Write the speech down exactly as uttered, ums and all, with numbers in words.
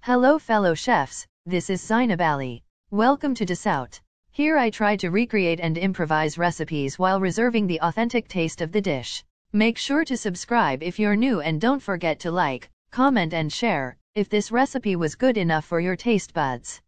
Hello fellow chefs, this is Zainab Ali. Welcome to Disout. Here I try to recreate and improvise recipes while reserving the authentic taste of the dish. Make sure to subscribe if you're new and don't forget to like, comment and share if this recipe was good enough for your taste buds.